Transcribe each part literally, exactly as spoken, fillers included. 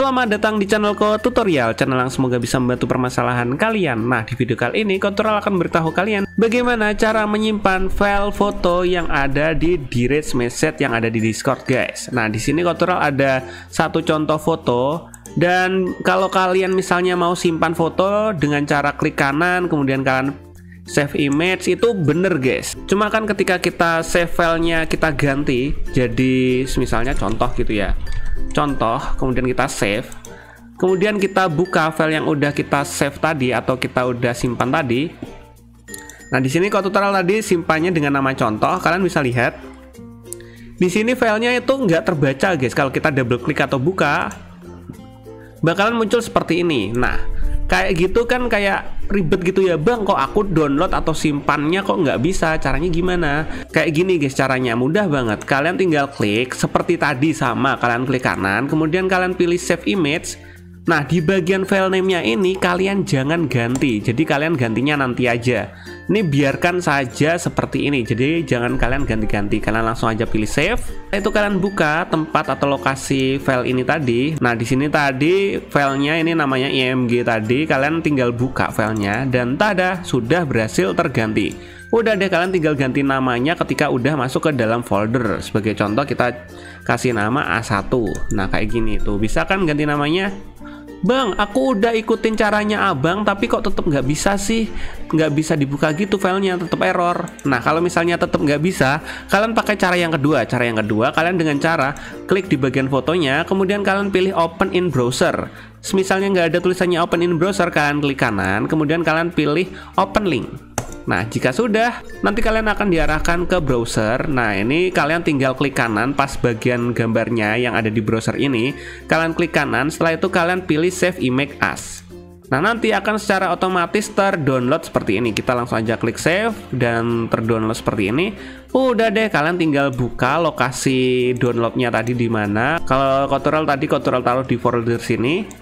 Selamat datang di channelku tutorial, channel yang semoga bisa membantu permasalahan kalian. Nah, di video kali ini Kontrol akan memberitahu kalian bagaimana cara menyimpan file foto yang ada di direct message yang ada di Discord, guys. Nah, di sini Kontrol ada satu contoh foto, dan kalau kalian misalnya mau simpan foto dengan cara klik kanan kemudian kalian save image, itu bener guys. Cuma kan ketika kita save filenya kita ganti jadi misalnya contoh gitu ya, contoh kemudian kita save, kemudian kita buka file yang udah kita save tadi atau kita udah simpan tadi. Nah, di sini kalau tutorial tadi simpannya dengan nama contoh, kalian bisa lihat di sini filenya itu nggak terbaca guys. Kalau kita double klik atau buka bakalan muncul seperti ini. Nah, kayak gitu kan kayak ribet gitu ya bang, kok aku download atau simpannya kok nggak bisa, caranya gimana? Kayak gini guys caranya, mudah banget. Kalian tinggal klik seperti tadi, sama kalian klik kanan kemudian kalian pilih save image. Nah, di bagian file name-nya ini kalian jangan ganti, jadi kalian gantinya nanti aja. Ini biarkan saja seperti ini, jadi jangan kalian ganti-ganti, kalian langsung aja pilih save. Itu kalian buka tempat atau lokasi file ini tadi. Nah, di sini tadi filenya ini namanya img tadi, kalian tinggal buka filenya dan tada, sudah berhasil terganti. Udah deh, kalian tinggal ganti namanya ketika udah masuk ke dalam folder. Sebagai contoh kita kasih nama A satu. Nah, kayak gini tuh, bisa kan ganti namanya? Bang, aku udah ikutin caranya abang tapi kok tetap nggak bisa sih, nggak bisa dibuka gitu filenya, tetap error. Nah, kalau misalnya tetap nggak bisa, kalian pakai cara yang kedua. Cara yang kedua kalian dengan cara klik di bagian fotonya kemudian kalian pilih open in browser. Misalnya nggak ada tulisannya open in browser, kalian klik kanan kemudian kalian pilih open link. Nah, jika sudah, nanti kalian akan diarahkan ke browser. Nah, ini kalian tinggal klik kanan pas bagian gambarnya yang ada di browser ini. Kalian klik kanan, setelah itu kalian pilih save image as. Nah, nanti akan secara otomatis terdownload seperti ini. Kita langsung aja klik save dan terdownload seperti ini. Udah deh, kalian tinggal buka lokasi downloadnya tadi di mana. Kalau Kontrol tadi Kontrol taruh di folder sini.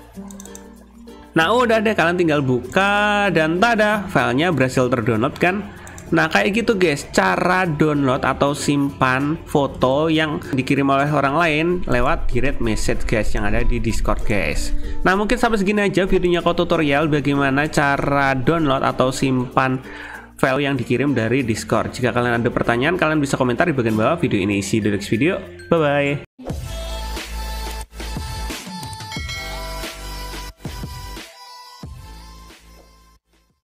Nah, udah deh, kalian tinggal buka dan tada, filenya berhasil terdownload kan. Nah, kayak gitu guys cara download atau simpan foto yang dikirim oleh orang lain lewat direct message guys yang ada di Discord guys. Nah, mungkin sampai segini aja videonya kok tutorial bagaimana cara download atau simpan file yang dikirim dari Discord. Jika kalian ada pertanyaan, kalian bisa komentar di bagian bawah video ini. See you di next video. Bye bye.